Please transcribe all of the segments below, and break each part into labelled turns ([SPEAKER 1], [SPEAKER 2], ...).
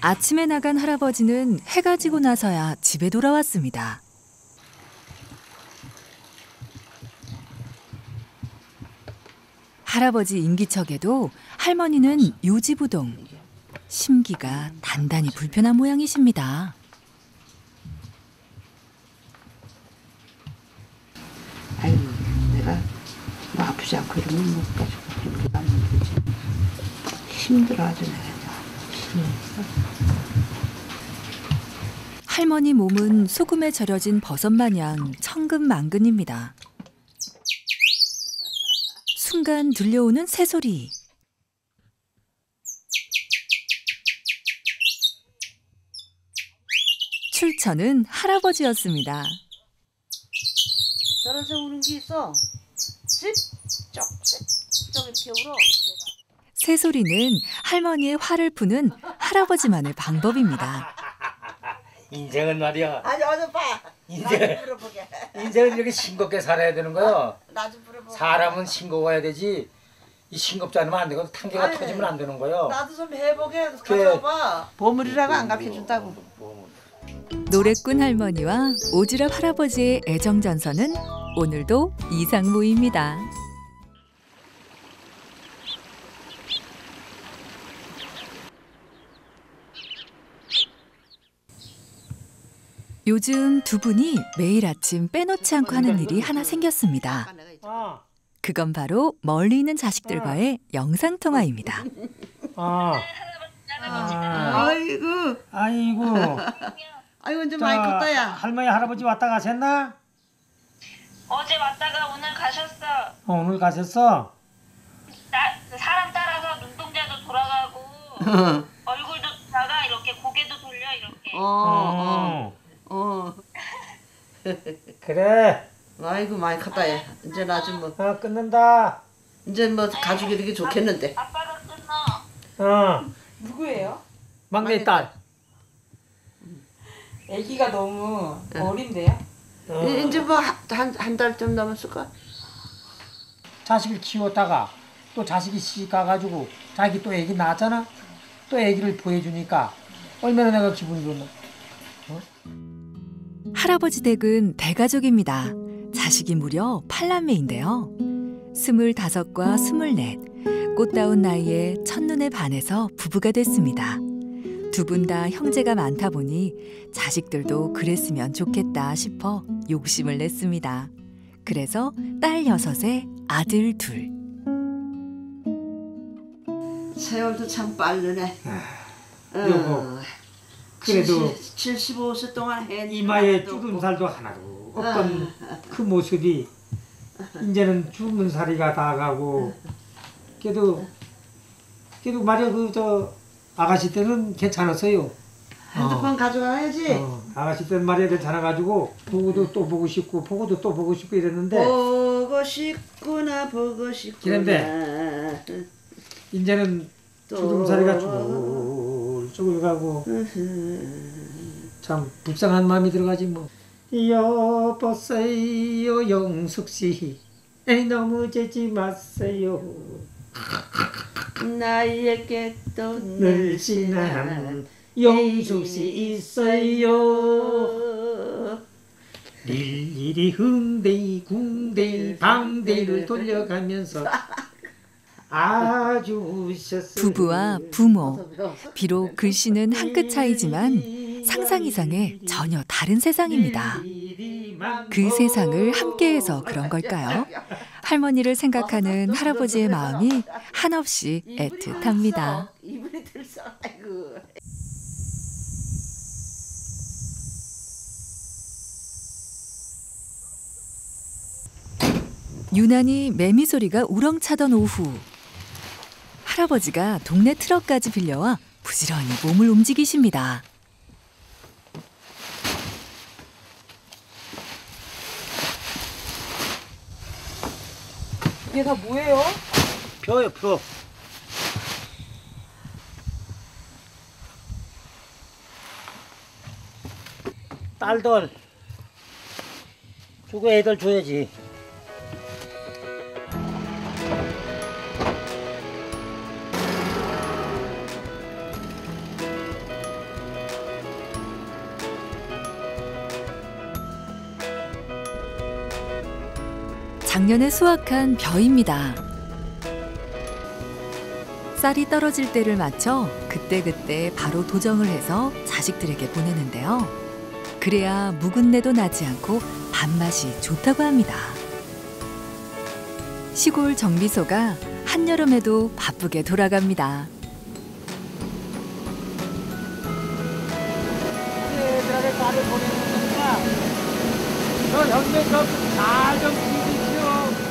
[SPEAKER 1] 아침에 나간 할아버지는 해가 지고 나서야 집에 돌아왔습니다. 할아버지 인기척에도 할머니는 요지부동. 심기가 단단히 불편한 모양이십니다.
[SPEAKER 2] 아이고, 내가 뭐 아프지 않고 이러면 못 가지고 힘들어 하면 되지. 힘들어 아주 내가.
[SPEAKER 1] 할머니 몸은 소금에 절여진 버섯 마냥 천근만근입니다. 순간 들려오는 새소리. 출처는 할아버지였습니다.
[SPEAKER 2] 저런서 우는 게 있어. 찝쩍 이렇게 울어.
[SPEAKER 1] 새소리는 할머니의 화를 푸는 할아버지만의 방법입니다.
[SPEAKER 3] 인생은 말이야.
[SPEAKER 2] 아니 어서 봐.
[SPEAKER 3] 인생은 이렇게 싱겁게 살아야 되는 거야.
[SPEAKER 2] 나 좀 물어보게.
[SPEAKER 3] 사람은 싱거워야 되지. 이 싱겁지 않으면 안 되고 탄개가 터지면 안 되는 거야.
[SPEAKER 2] 나도 좀 해보게. 가져봐. 보물이라고 안 가르쳐준다고.
[SPEAKER 1] 노래꾼 할머니와 오지랖 할아버지의 애정전선은 오늘도 이상무입니다. 요즘 두 분이 매일 아침 빼놓지 않고 하는 일이 하나 생겼습니다. 그건 바로 멀리 있는 자식들과의 영상통화입니다.
[SPEAKER 2] 아이고. 아이고 이제 많이 컸다 야.
[SPEAKER 3] 할머니 할아버지 왔다 가셨나?
[SPEAKER 4] 어제 왔다가 오늘 가셨어.
[SPEAKER 3] 오늘 가셨어?
[SPEAKER 4] 사람 따라서 눈동자도 돌아가고 얼굴도 돌아가 이렇게 고개도 돌려 이렇게.
[SPEAKER 3] 그래.
[SPEAKER 2] 아이고 많이 컸다 야. 이제 나 좀 뭐.
[SPEAKER 3] 끊는다.
[SPEAKER 2] 이제 뭐 가족이 이렇게 좋겠는데.
[SPEAKER 4] 아빠가 끊어.
[SPEAKER 5] 누구예요?
[SPEAKER 3] 막내 딸.
[SPEAKER 5] 아기가 너무 어린데요?
[SPEAKER 2] 이제 뭐 한 달쯤 남았을까?
[SPEAKER 3] 자식을 키웠다가 또 자식이 시집 가가지고 자기 또 애기 낳았잖아. 또 애기를 보여주니까 얼마나 내가 기분이 좋나.
[SPEAKER 1] 할아버지 댁은 대가족입니다. 자식이 무려 8남매인데요. 25과 24, 꽃다운 나이에 첫눈에 반해서 부부가 됐습니다. 두 분 다 형제가 많다 보니 자식들도 그랬으면 좋겠다 싶어 욕심을 냈습니다. 그래서 딸 6에 아들 2.
[SPEAKER 2] 세월도 참 빠르네.
[SPEAKER 3] 여보, 그래도
[SPEAKER 2] 75세 동안 해.
[SPEAKER 3] 이마에 주름살도 하나도 없던 그 모습이 이제는 죽은 살이가 다 가고 그래도 말이야 아가씨 때는 괜찮았어요.
[SPEAKER 2] 핸드폰 가져가야지.
[SPEAKER 3] 아가씨 때는 말이야 괜찮아가지고 보고도 또 보고 싶고 보고도 또 보고 싶고 이랬는데
[SPEAKER 2] 보고 싶구나.
[SPEAKER 3] 그런데 이제는 주름살이가 쭈글쭈글 가고 참 불쌍한 마음이 들어가지 뭐. 여보세요 영숙씨 너무 재지 마세요.
[SPEAKER 2] 나에게 또
[SPEAKER 3] 늘씬한 영숙씨 있어요. 일일이 흥대이 궁대이 방대를 돌려가면서 아주 우셨어요.
[SPEAKER 1] 부부와 부모, 비록 글씨는 한 끗 차이지만 상상 이상의 전혀 다른 세상입니다. 그 세상을 함께해서 그런 걸까요? 할머니를 생각하는 할아버지의 마음이 한없이 애틋합니다.
[SPEAKER 2] 이불이 들썩. 아이고.
[SPEAKER 1] 유난히 매미 소리가 우렁차던 오후, 할아버지가 동네 트럭까지 빌려와 부지런히 몸을 움직이십니다.
[SPEAKER 5] 이게 다 뭐예요?
[SPEAKER 3] 펴요 펴. 딸들 주고 애들 줘야지.
[SPEAKER 1] 작년에 수확한 벼입니다. 쌀이 떨어질 때를 맞춰 그때그때 바로 도정을 해서 자식들에게 보내는데요. 그래야 묵은내도 나지 않고 밥맛이 좋다고 합니다. 시골 정비소가 한여름에도 바쁘게 돌아갑니다.
[SPEAKER 3] 애들에게 쌀을 보내는 거니까 저 형님 좀잘좀 비비시오.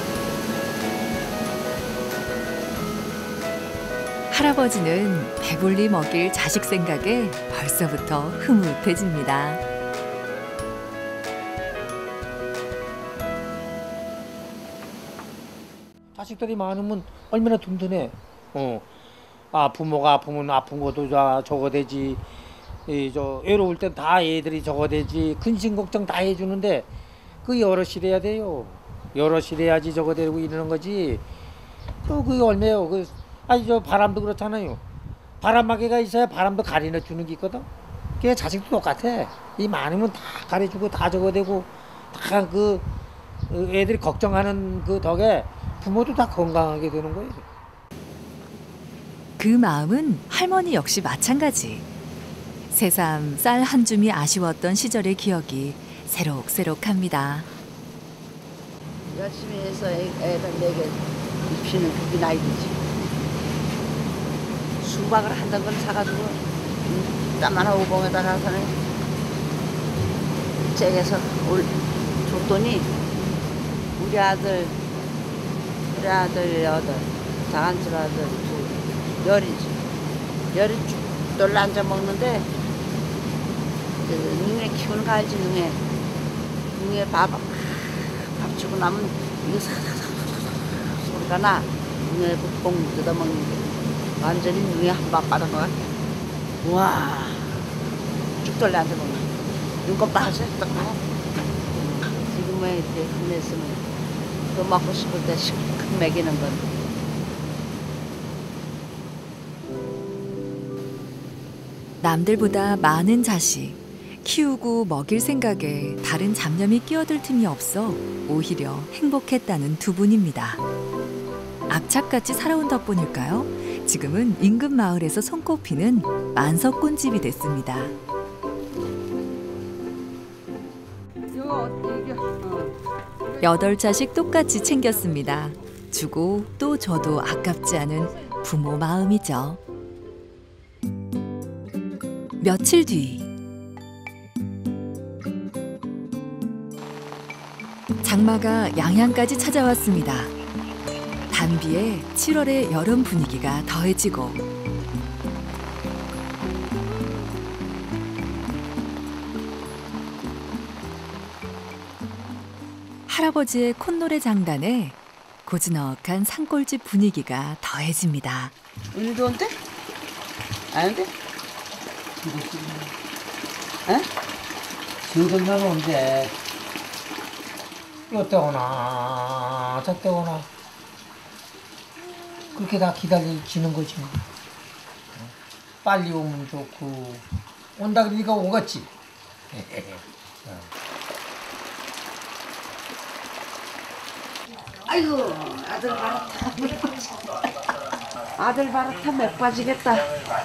[SPEAKER 1] 할아버지는 배불리 먹일 자식 생각에 벌써부터 흐뭇해집니다.
[SPEAKER 3] 자식들이 많으면 얼마나 든든해. 부모가 아프면 아픈 것도 저거 되지. 외로울 땐 다 애들이 저거 되지. 근심 걱정 다 해주는데 그 여럿이 돼야 돼요. 여럿이 돼야지 저거 되고 이러는 거지. 또 그게 얼마요. 저 바람도 그렇잖아요. 바람막이가 있어야 바람도 가리내 주는 게 있거든. 그게 자식도 똑같아. 이 많으면 다 가려주고 다 저거 되고 다 그 애들이 걱정하는 그 덕에 부모도 다 건강하게 되는 거예요.
[SPEAKER 1] 그 마음은 할머니 역시 마찬가지. 새삼 쌀 한 줌이 아쉬웠던 시절의 기억이 새록새록합니다.
[SPEAKER 2] 열심히 해서 애를 내게 입히는 그게 나이지. 수박을 한 덩을 사가지고 따만한 오봉에다 가서는 잭에서 줬더니 우리 아들 여덟, 장한줄 아들 둘, 열이 쭉 놀라 앉아 먹는데 능에 키우는 거 알지? 능에 밥 주고 나면 이거 사사사사 소리가 나. 능에 뽕 뜯어먹는 게 완전히 능에 한 밥 빠른 거 같아. 우와 쭉 놀라 앉아 먹는 눈곱 빠져 딱 봐. 지금은 이렇게 힘냈으면 또 먹고 싶을 때 실컷 먹이는 건.
[SPEAKER 1] 남들보다 많은 자식, 키우고 먹일 생각에 다른 잡념이 끼어들 틈이 없어 오히려 행복했다는 두 분입니다. 악착같이 살아온 덕분일까요? 지금은 인근 마을에서 손꼽히는 만석꾼집이 됐습니다. 여덟 자식 똑같이 챙겼습니다. 주고 또 줘도 아깝지 않은 부모 마음이죠. 며칠 뒤 장마가 양양까지 찾아왔습니다. 단비에 7월의 여름 분위기가 더해지고 할아버지의 콧노래 장단에 고즈넉한 산골집 분위기가 더해집니다.
[SPEAKER 2] 운이 좋은데? 아닌데? 에?
[SPEAKER 3] 지금은 언제? 이때 오나 저때 오나 그렇게 다 기다리는 거지. 빨리 오면 좋고 온다 그러니까 오겠지.
[SPEAKER 2] 아이고 아들 바라타 아들 바라타 맥 빠지겠다.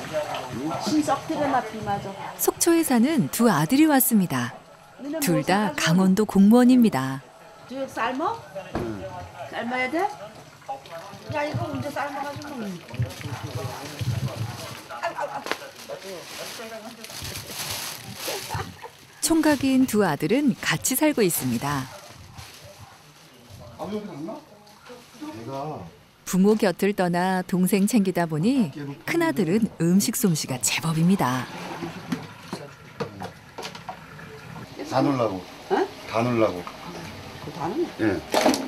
[SPEAKER 2] 신썩들에나 비 맞아.
[SPEAKER 1] 속초에 사는 두 아들이 왔습니다. 둘 다 강원도 공무원입니다.
[SPEAKER 2] 뒤에 삶어? 응. 삶아야 돼? 야 이거 언제 삶아가지고.
[SPEAKER 1] 총각인 두 아들은 같이 살고 있습니다. 부모 곁을 떠나 동생 챙기다 보니 큰아들은 음식 솜씨가 제법입니다.
[SPEAKER 6] 다 넣으려고.
[SPEAKER 2] 어?
[SPEAKER 6] 다 넣으려고.
[SPEAKER 2] 그 다는?
[SPEAKER 6] 예.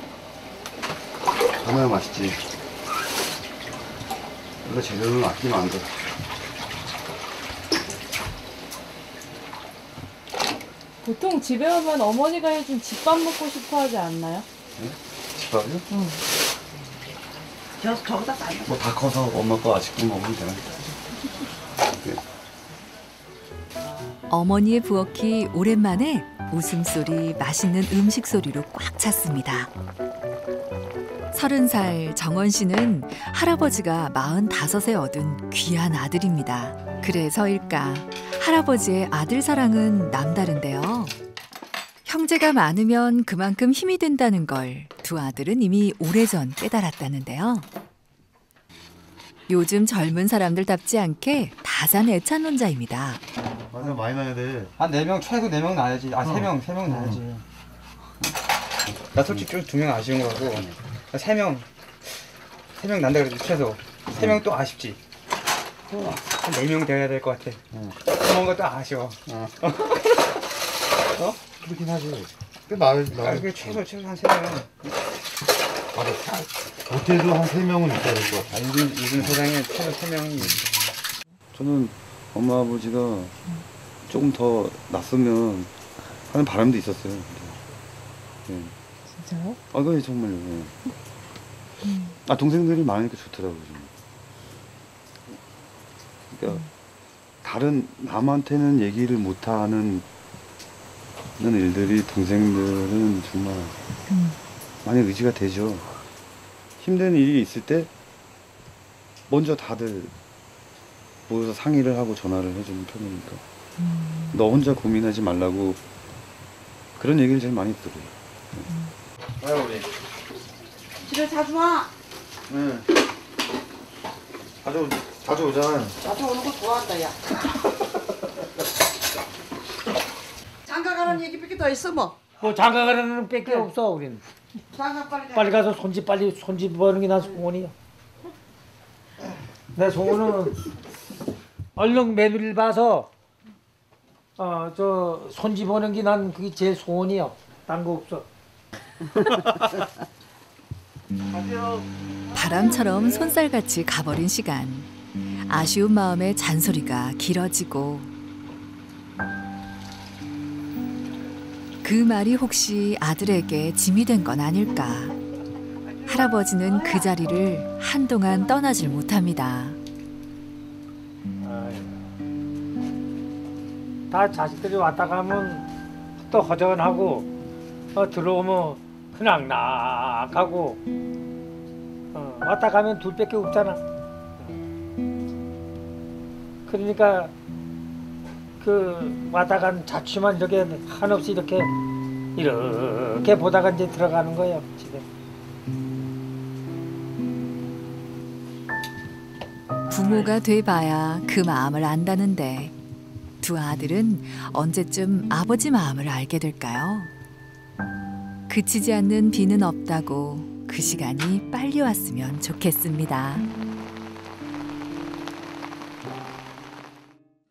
[SPEAKER 6] 다 넣어야 맛있지. 이거 재료는 아끼면 안 돼.
[SPEAKER 5] 보통 집에 오면 어머니가 해준 집밥 먹고 싶어 하지 않나요?
[SPEAKER 6] 예? 집밥이요?
[SPEAKER 5] 응.
[SPEAKER 2] 저거다 삶아.
[SPEAKER 6] 뭐 다 커서 엄마 거 아직도 먹으면 되나? 예.
[SPEAKER 1] 어머니의 부엌이 오랜만에 웃음소리, 맛있는 음식 소리로 꽉 찼습니다. 30살 정원 씨는 할아버지가 45에 얻은 귀한 아들입니다. 그래서일까 할아버지의 아들 사랑은 남다른데요. 형제가 많으면 그만큼 힘이 된다는 걸 두 아들은 이미 오래전 깨달았다는데요. 요즘 젊은 사람들답지 않게 다산 애찬론자입니다.
[SPEAKER 7] 맞아, 많이 나야 돼.
[SPEAKER 8] 한 4명, 최소 4명 나야지. 아, 3명 나야지. 나 솔직히 좀 2명 아쉬운 거고, 3명 난다 그래도 최소. 3명 또 아쉽지. 한 4명 돼야 될 것 같아. 뭔가 또 아쉬워. 어?
[SPEAKER 7] 그렇긴 하지. 그 나를
[SPEAKER 8] 최소 한 3명.
[SPEAKER 7] 맞아. 못해도 한 3명은 있어야 될 것 같아.
[SPEAKER 8] 요즘 세상에 최소 3명이.
[SPEAKER 6] 저는 엄마 아버지가 조금 더 낫으면 하는 바람도 있었어요. 네.
[SPEAKER 5] 진짜요?
[SPEAKER 6] 아, 그게 정말요. 네. 아, 동생들이 많으니까 좋더라고요. 저는. 그러니까 다른 남한테는 얘기를 못하는 일들이 동생들은 정말 많이 의지가 되죠. 힘든 일이 있을 때 먼저 다들 모여서 상의를 하고 전화를 해주는 편이니까 너 혼자 고민하지 말라고 그런 얘기를 제일 많이 들어요.
[SPEAKER 8] 와요 우리.
[SPEAKER 2] 집에 자주 와.
[SPEAKER 8] 응. 자주 오잖아.
[SPEAKER 2] 자주 오는 거 좋아한다, 야. 장가 가는 얘기밖에 더 있어, 뭐.
[SPEAKER 3] 뭐 장가 가는 밖에 없어 우리는.
[SPEAKER 2] 장가 빨리 가.
[SPEAKER 3] 빨리 가서 손집 버는 게 나 소원이야. 내 소원은 얼른 며느리를 봐서 저 손집 버는 게 난 그게 제일 소원이야. 딴 거 없어.
[SPEAKER 1] 바람처럼 손살같이 가버린 시간. 아쉬운 마음에 잔소리가 길어지고 그 말이 혹시 아들에게 짐이 된 건 아닐까. 할아버지는 그 자리를 한동안 떠나질 못합니다.
[SPEAKER 3] 다 자식들이 왔다 가면 또 허전하고 들어오면 흐낙낙하고 왔다 가면 둘밖에 없잖아. 그러니까 그 왔다 간 자취만 이렇게 한없이 이렇게 보다가 이제 들어가는 거예요 집에.
[SPEAKER 1] 부모가 돼봐야 그 마음을 안다는데 두 아들은 언제쯤 아버지 마음을 알게 될까요? 그치지 않는 비는 없다고 그 시간이 빨리 왔으면 좋겠습니다.